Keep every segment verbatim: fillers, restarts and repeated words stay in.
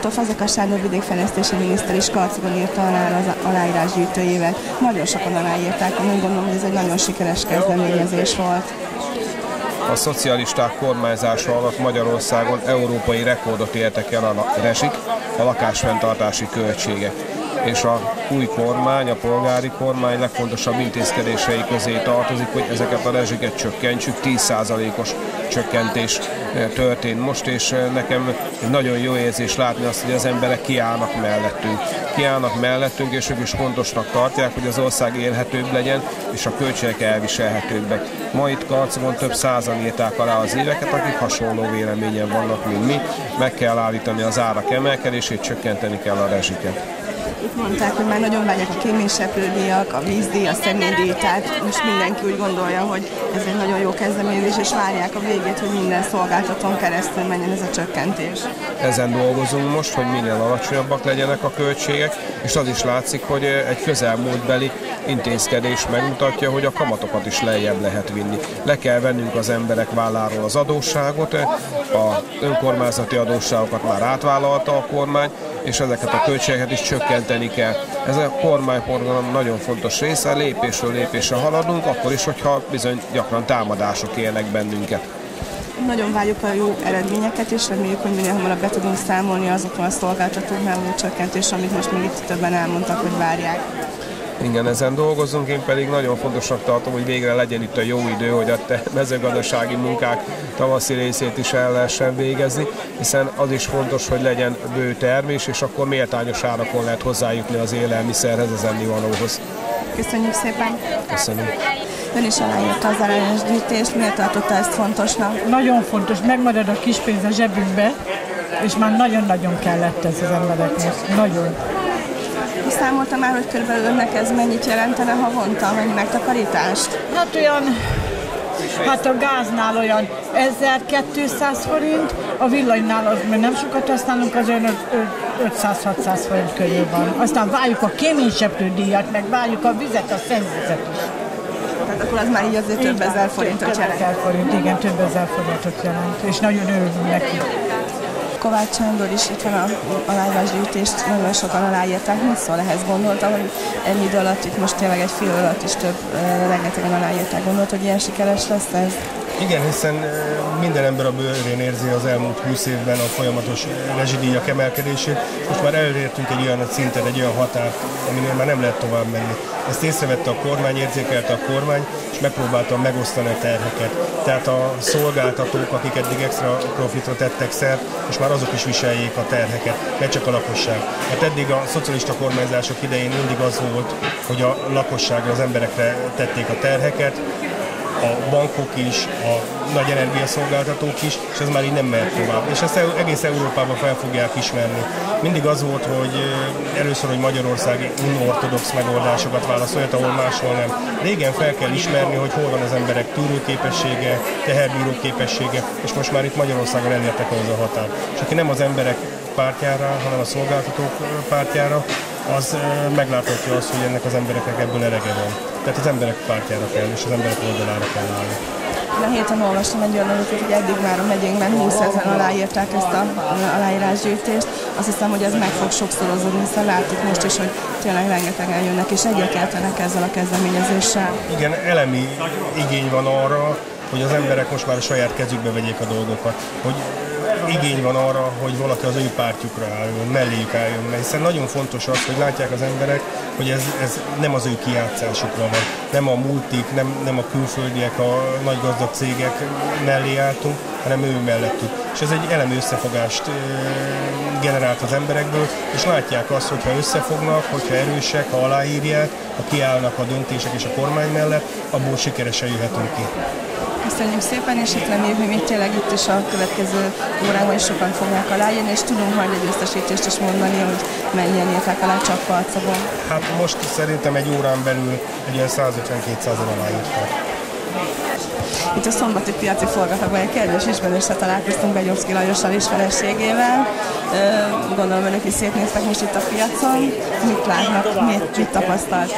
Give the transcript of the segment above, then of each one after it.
Legutóbb Fazekas Sándor vidékfejlesztési miniszter is Karcagon írta alá az aláírásgyűjtőjével. Nagyon sokan aláírták, én gondolom, hogy ez egy nagyon sikeres kezdeményezés volt. A szocialisták kormányzása alatt Magyarországon európai rekordot értek el a rezsik, a lakásfenntartási költségek. És a új kormány, a polgári kormány legfontosabb intézkedései közé tartozik, hogy ezeket a rezsiket csökkentsük, tíz százalékos csökkentés történt most, és nekem nagyon jó érzés látni azt, hogy az emberek kiállnak mellettünk. Kiállnak mellettünk, és ők is fontosnak tartják, hogy az ország élhetőbb legyen, és a költségek elviselhetőbbek. Ma itt Karcagon több százan írták alá az éveket, akik hasonló véleményen vannak, mint mi. Meg kell állítani az árak emelkedését, csökkenteni kell a rezsiket. Itt mondták, hogy már nagyon vágyják a kéményseprődíjak, a vízdíj, a személydíj, tehát most mindenki úgy gondolja, hogy ez egy nagyon jó kezdeményezés, és várják a végét, hogy minden szolgáltatón keresztül menjen ez a csökkentés. Ezen dolgozunk most, hogy minél alacsonyabbak legyenek a költségek, és az is látszik, hogy egy közelmúltbeli intézkedés megmutatja, hogy a kamatokat is lejjebb lehet vinni. Le kell vennünk az emberek válláról az adósságot, a önkormányzati adósságokat már átvállalta a kormány, és ezeket a költségeket is csökkenteni kell. Ez a kormányprogram nagyon fontos része, lépésről lépésre haladunk, akkor is, hogyha bizony gyakran támadások érnek bennünket. Nagyon várjuk a jó eredményeket, és reméljük, hogy minél hamarabb be tudunk számolni azokon a szolgáltatóknál való csökkentés, amit most még itt többen elmondtak, hogy várják. Igen, ezen dolgozunk, én pedig nagyon fontosnak tartom, hogy végre legyen itt a jó idő, hogy a mezőgazdasági munkák tavaszi részét is el lehessen végezni, hiszen az is fontos, hogy legyen bő termés, és akkor méltányos árakon lehet hozzájutni az élelmiszerhez, az ennivalóhoz. Köszönjük szépen! Köszönöm! Ön is aláírta az aláírásgyűjtést, miért tartotta ezt fontosnak? Nagyon fontos, megmarad a kis pénz a zsebünkbe, és már nagyon-nagyon kellett ez az embereknek. Nagyon. Számolta már, hogy körülbelül önnek ez mennyit jelentene havonta, mennyi megtakarítást? Hát olyan, hát a gáznál olyan ezer-kétszáz forint, a villanynál az, mert nem sokat használunk, az olyan ötszáz-hatszáz forint körül van. Aztán várjuk a kéményseprődíjat, meg várjuk a vizet, a szennyvizet is. Tehát akkor az már így azért több ezer forintot jelent. Több ezer forint, igen, több ezer forintot jelent, és nagyon örülünk neki. Kovács Sándor is itt van, a aláírásgyűjtést nagyon sokan aláírták. Mit szól ehhez? Gondolta, hogy ennyi idő alatt, itt most tényleg egy fél alatt is több, rengetegen aláírták. Gondolt, hogy ilyen sikeres lesz ez? Igen, hiszen minden ember a bőrén érzi az elmúlt húsz évben a folyamatos rezsidíjak emelkedését. Most már elértünk egy olyan szintet, egy olyan határt, aminél már nem lehet tovább menni. Ezt észrevette a kormány, érzékelte a kormány, és megpróbálta megosztani a terheket. Tehát a szolgáltatók, akik eddig extra profitra tettek szert, és már azok is viseljék a terheket, ne csak a lakosság. Hát eddig a szocialista kormányzások idején mindig az volt, hogy a lakosságra, az emberekre tették a terheket, a bankok is, a nagy energiaszolgáltatók is, és ez már így nem mehet tovább. És ezt egész Európában fel fogják ismerni. Mindig az volt, hogy először, hogy Magyarország unortodox megoldásokat választ, olyat, ahol máshol nem. Régen fel kell ismerni, hogy hol van az emberek tűrőképessége, teherbíró képessége, és most már itt Magyarországon elértek ahhoz a határ. És aki nem az emberek pártjára, hanem a szolgáltatók pártjára, az megláthatja azt, hogy ennek az embereknek ebből elege van. Tehát az emberek pártjára kell, és az emberek oldalára kell állni. A héten olvastam egy olyan adatot, hogy eddig már a megyénkben húszezren aláírták ezt a aláírásgyűjtést. Azt hiszem, hogy ez meg fog sokszorozódni, hiszen látjuk most is, hogy tényleg rengetegen jönnek és egyetértenek ezzel a kezdeményezéssel. Igen, elemi igény van arra, hogy az emberek most már a saját kezükbe vegyék a dolgokat. Hogy igény van arra, hogy valaki az ő pártjukra álljon, melléjük álljon, mert hiszen nagyon fontos az, hogy látják az emberek, hogy ez, ez nem az ő kijátszásukra van. Nem a multik, nem, nem a külföldiek, a nagy gazdag cégek mellé álltunk, hanem ő mellettük. És ez egy elemi összefogást generált az emberekből, és látják azt, hogyha összefognak, hogyha erősek, ha aláírják, ha kiállnak a döntések és a kormány mellett, abból sikeresen jöhetünk ki. Köszönjük szépen, és itt reméljük, hogy még tényleg itt is a következő órában is sokan fogják aláírni, és tudunk majd egy összesítést is mondani, hogy mennyien írták alá csak Karcagon. Hát most szerintem egy órán belül egy olyan százötven-kétszázan aláírták. Itt a szombati piaci forgatagban egy kedves ismerőssel találkoztunk, Begyovszky Lajossal és feleségével. Gondolom önök is szétnéztek most itt a piacon. Mit látnak, mit, mit tapasztalt?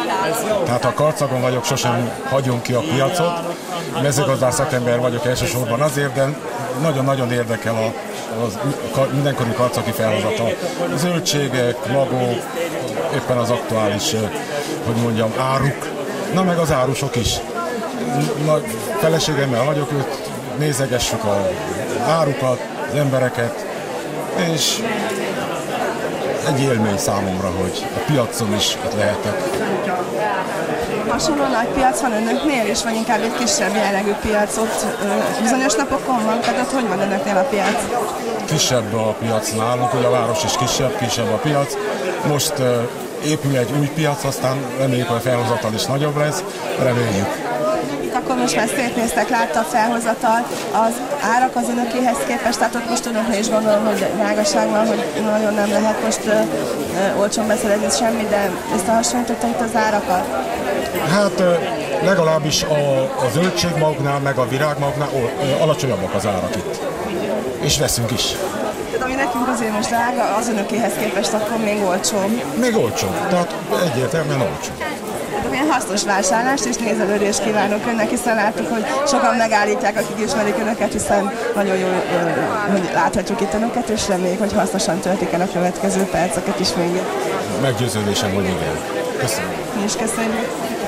Tehát ha karcagon vagyok, sosem hagyom ki a piacot. Mezőgazdász szakember vagyok elsősorban azért, de nagyon-nagyon érdekel a, a mindenkori karcagi felhozatal. Zöldségek, magok, éppen az aktuális, hogy mondjam, áruk, na meg az árusok is. Na, feleségemmel vagyok, őt nézegessük az árukat, az embereket, és egy élmény számomra, hogy a piacon is ott lehetek. Hasonló nagy piac van önöknél is, vagy inkább egy kisebb jellegű piac ott bizonyos napokon van? Tehát ott hogy van önöknél a piac? Kisebb a piac nálunk, ugye a város is kisebb, kisebb a piac. Most uh, épül egy új piac, aztán reméljük, hogy a felhozatal is nagyobb lesz, reméljük. Akkor most már szétnéztek, látta a felhozatal, az árak az önökéhez képest, tehát ott most önöknél is gondolom, hogy drágaság van, hogy nagyon nem lehet most ö, ö, olcsón beszerezni semmi, de összehasonlította itt az árakat? Hát legalábbis a, a zöldségmagnál, meg a virágmagnál alacsonyabbak az árak itt. És veszünk is. Tehát ami nekünk azért most drága, az önökéhez képest akkor még olcsó. Még olcsó, tehát egyértelműen olcsó. Milyen hasznos vásárlást és nézelődést kívánok önnek, hiszen láttuk, hogy sokan megállítják, akik ismerik önöket, hiszen nagyon jól hogy láthatjuk itt önöket, és reméljük, hogy hasznosan töltik el a következő perceket is még. Meggyőződésem, hogy igen. Köszönöm. Mi is köszönjük.